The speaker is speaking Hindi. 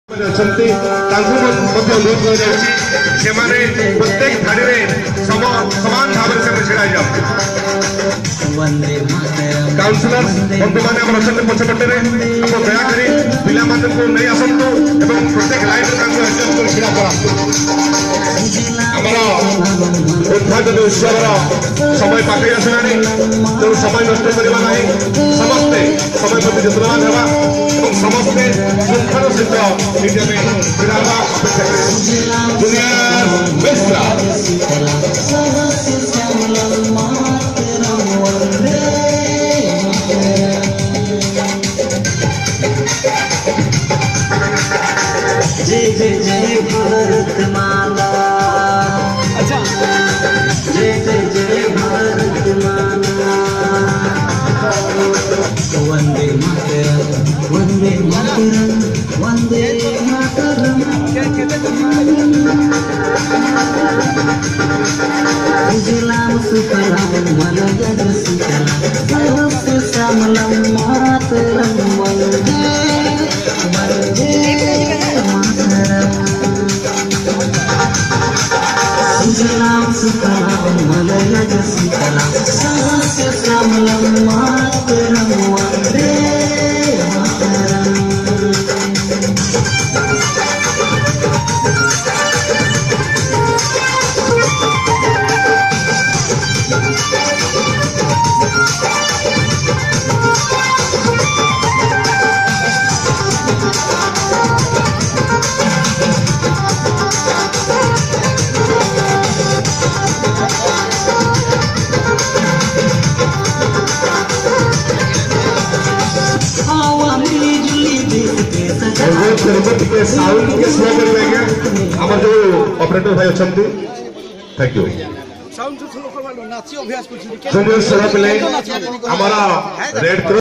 प्रत्येक धाड़ी में समान भाव से छिड़ा जाओ। काउंसिलर बंधु मैंने पछपटे दयाकोरी पिला नहीं आसतु प्रत्येक लाइन छिड़ा करा उद्घाटन उत्सव समय पाखे आसला तेणु समय नष्ट करवा ना समस्ते समय प्रति यत्नवान होगा समस्ते शृंखल सहित छिड़ा अपेक्षा दुनिया मिश्रा जय जय जय भारत माता, जय जय जय भारत माता, वंदे मातरम वंदे मातरम वंदे मातरम। सुजलाम सुफलाम मलयज शीतलाम सर्वस्य श्यामलाम मातरम वंदे वंदे मातरम। सुजलाम सुफलाम मलयज शीतलाम सर्वस्य श्यामलाम मातरम वंदे मातरम। साउंड के स्लो करेंगे हमारे जो ऑपरेटर भाई अच्छा थैंक यू सुनिए हमारा रेड क्रॉस